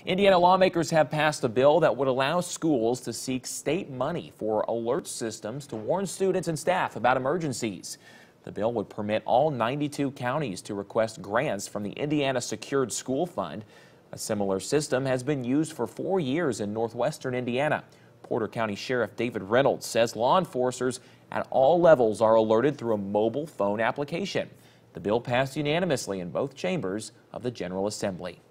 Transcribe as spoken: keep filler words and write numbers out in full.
Indiana lawmakers have passed a bill that would allow schools to seek state money for alert systems to warn students and staff about emergencies. The bill would permit all ninety-two counties to request grants from the Indiana Secured School Fund. A similar system has been used for four years in northwestern Indiana. Porter County Sheriff David Reynolds says law enforcers at all levels are alerted through a mobile phone application. The bill passed unanimously in both chambers of the General Assembly.